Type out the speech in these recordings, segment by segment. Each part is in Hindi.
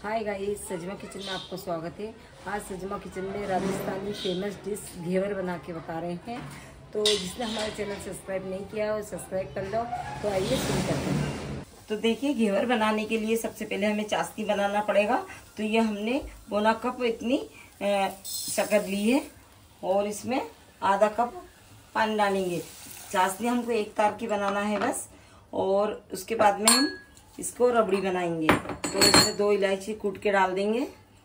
हाय गाइस, सजमा किचन में आपको स्वागत है। आज सजमा किचन में राजस्थानी फेमस डिश घेवर बना के बता रहे हैं। तो जिसने हमारे चैनल सब्सक्राइब नहीं किया और सब्सक्राइब कर लो। तो आइए शुरू करते हैं। तो देखिए, घेवर बनाने के लिए सबसे पहले हमें चाशनी बनाना पड़ेगा। तो ये हमने पौना कप इतनी शक्कर ली है और इसमें आधा कप पानी डालेंगे। चाशनी हमको एक तार की बनाना है बस। और उसके बाद में हम इसको रबड़ी बनाएंगे। तो इसमें 2 इलायची कूट के डाल देंगे।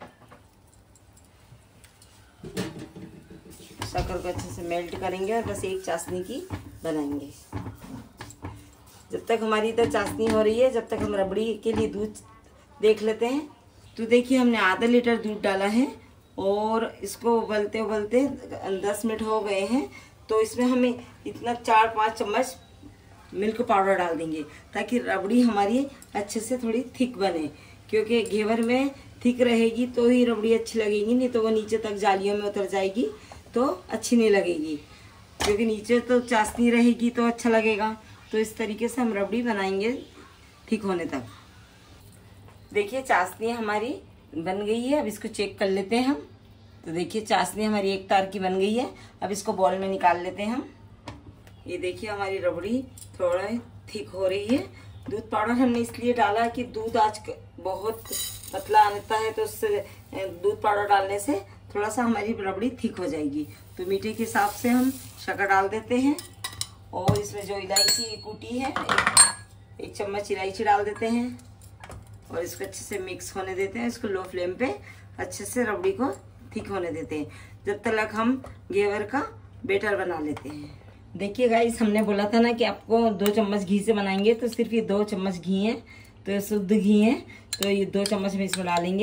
शक्कर को अच्छे से मेल्ट करेंगे और बस एक चाशनी की बनाएंगे। जब तक हमारी इधर चाशनी हो रही है, जब तक हम रबड़ी के लिए दूध देख लेते हैं। तो देखिए, हमने आधा लीटर दूध डाला है और इसको उबलते उबलते 10 मिनट हो गए हैं। तो इसमें हमें इतना 4-5 चम्मच मिल्क पाउडर डाल देंगे ताकि रबड़ी हमारी अच्छे से थोड़ी थिक बने। क्योंकि घेवर में थिक रहेगी तो ही रबड़ी अच्छी लगेगी, नहीं तो वो नीचे तक जालियों में उतर जाएगी तो अच्छी नहीं लगेगी। क्योंकि नीचे तो चाशनी रहेगी तो अच्छा लगेगा। तो इस तरीके से हम रबड़ी बनाएंगे थिक होने तक। देखिए, चाशनी हमारी बन गई है। अब इसको चेक कर लेते हैं हम। तो देखिए, चाशनी हमारी एक तार की बन गई है। अब इसको बॉल में निकाल लेते हैं हम। ये देखिए, हमारी रबड़ी थोड़ा थिक हो रही है। दूध पाउडर हमने इसलिए डाला कि दूध आज बहुत पतला आता है, तो उससे दूध पाउडर डालने से थोड़ा सा हमारी रबड़ी थिक हो जाएगी। तो मीठे के हिसाब से हम शक्कर डाल देते हैं। और इसमें जो इलायची कूटी है, एक चम्मच इलायची डाल देते हैं और इसको अच्छे से मिक्स होने देते हैं। इसको लो फ्लेम पे अच्छे से रबड़ी को थिक होने देते हैं, जब तक हम घेवर का बैटर बना लेते हैं। देखिए गाइस, हमने बोला था ना कि आपको 2 चम्मच घी से बनाएंगे। तो सिर्फ ये 2 चम्मच घी है, तो ये शुद्ध घी है। तो ये 2 चम्मच में इसमें डालेंगे।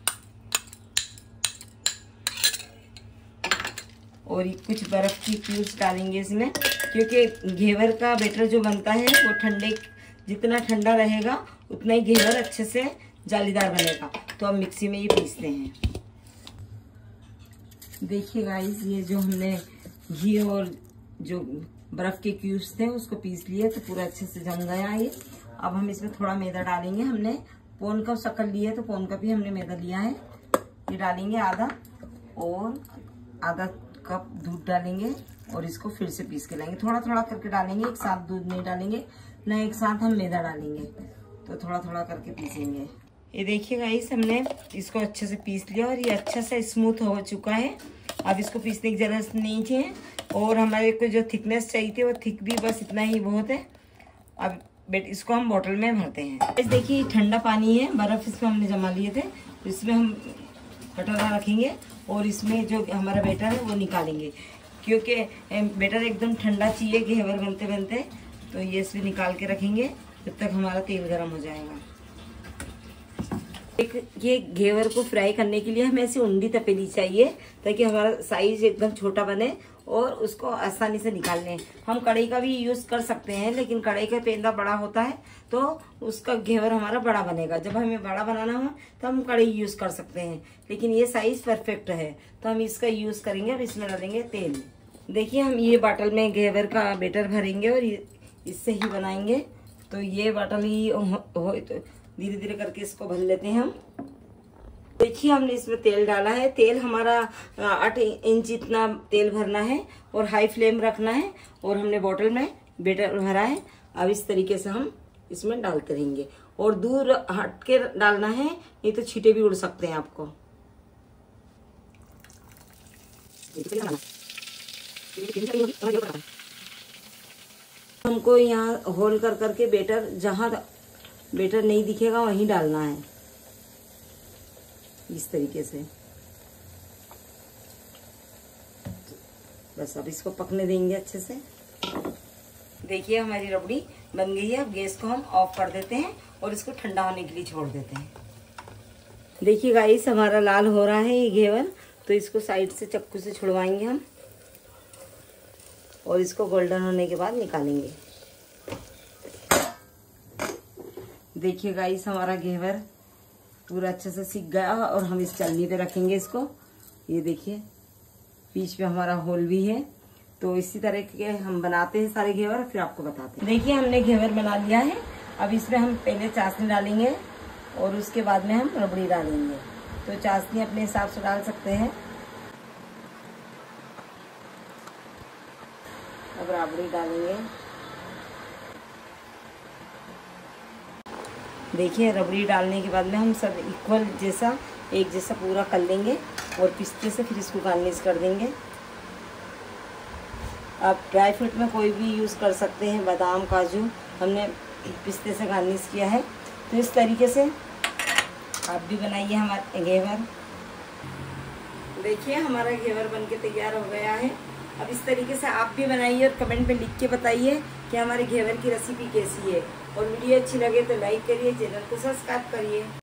और कुछ बर्फ की क्यूब्स डालेंगे इसमें, क्योंकि घेवर का बैटर जो बनता है वो जितना ठंडा रहेगा उतना ही घेवर अच्छे से जालीदार बनेगा। तो हम मिक्सी में ये पीसते हैं। देखिए गाइस, ये जो हमने घी और जो बर्फ के क्यूब्स थे उसको पीस लिए, तो पूरा अच्छे से जम गया ये। अब हम इसमें थोड़ा मैदा डालेंगे। हमने पौन कप शक्कर लिया है, तो पौन कप ही हमने मैदा लिया है। ये डालेंगे आधा, और आधा कप दूध डालेंगे और इसको फिर से पीस के लाएंगे। थोड़ा थोड़ा करके डालेंगे, एक साथ दूध नहीं डालेंगे ना, एक साथ हम मैदा डालेंगे। तो थोड़ा थोड़ा करके पीसेंगे। ये देखिए गाइस, हमने इसको अच्छे से पीस लिया और ये अच्छा से स्मूथ हो चुका है। अब इसको पीसने की जरूरत नहीं है। और हमारे को जो थिकनेस चाहिए थी वो थिक भी बस इतना ही बहुत है। अब इसको हम बोतल में भरते हैं। इस देखिए, ठंडा पानी है, बर्फ इसमें हमने जमा लिए थे। इसमें हम कटोरा रखेंगे और इसमें जो हमारा बैटर है वो निकालेंगे। क्योंकि बैटर एकदम ठंडा चाहिए घेवर बनते बनते। तो ये इसमें निकाल के रखेंगे जब तक हमारा तेल गर्म हो जाएगा। ये घेवर को फ्राई करने के लिए हमें ऐसी उंडी तपेली चाहिए, ताकि हमारा साइज एकदम छोटा बने और उसको आसानी से निकालने। हम कढ़ाई का भी यूज कर सकते हैं, लेकिन कढ़ाई का पेंदा बड़ा होता है तो उसका घेवर हमारा बड़ा बनेगा। जब हमें बड़ा बनाना हो तो हम कढ़ाई यूज कर सकते हैं, लेकिन ये साइज परफेक्ट है तो हम इसका यूज करेंगे। अब इसमें डालेंगे तेल। देखिए, हम ये बाटल में घेवर का बैटर भरेंगे और इससे ही बनाएंगे। तो ये बाटल ही हो तो धीरे धीरे करके इसको भर लेते हैं हम। देखिए, हमने इसमें तेल डाला है। तेल हमारा 8 इंच इतना तेल भरना है और हाई फ्लेम रखना है। और हमने बोतल में बैटर भरा है। अब इस तरीके से हम इसमें डालते रहेंगे और दूर हट के डालना है, नहीं तो छींटे भी उड़ सकते हैं आपको। हमको यहाँ होल कर करके बैटर, जहाँ बैटर नहीं दिखेगा वहीं डालना है, इस तरीके से। बस अब इसको पकने देंगे अच्छे से। देखिए, हमारी रबड़ी बन गई है। अब गैस को हम ऑफ कर देते हैं और इसको ठंडा होने के लिए छोड़ देते हैं। देखिए गाइस, हमारा लाल हो रहा है ये घेवर। तो इसको साइड से चक्कू से छुड़वाएंगे हम और इसको गोल्डन होने के बाद निकालेंगे। देखिए गाइस, हमारा घेवर पूरा अच्छे से सीख गया और हम इस चलनी पे रखेंगे इसको। ये देखिए, बीच में हमारा होल भी है। तो इसी तरह के हम बनाते हैं सारे घेवर, फिर आपको बताते हैं। देखिए, हमने घेवर बना लिया है। अब इसमें हम पहले चाशनी डालेंगे और उसके बाद में हम रबड़ी डालेंगे। तो चाशनी अपने हिसाब से डाल सकते हैं। अब रबड़ी डालेंगे। देखिए रबड़ी डालने के बाद में हम सब इक्वल जैसा एक जैसा पूरा कर लेंगे और पिस्ते से फिर इसको गार्निश कर देंगे। आप ड्राई फ्रूट में कोई भी यूज़ कर सकते हैं, बादाम काजू, हमने पिस्ते से गार्निश किया है। तो इस तरीके से आप भी बनाइए हमारा घेवर। देखिए हमारा घेवर बनके तैयार हो गया है। अब इस तरीके से आप भी बनाइए और कमेंट में लिख के बताइए कि हमारे घेवर की रेसिपी कैसी है। और वीडियो अच्छी लगे तो लाइक करिए, चैनल को सब्सक्राइब करिए।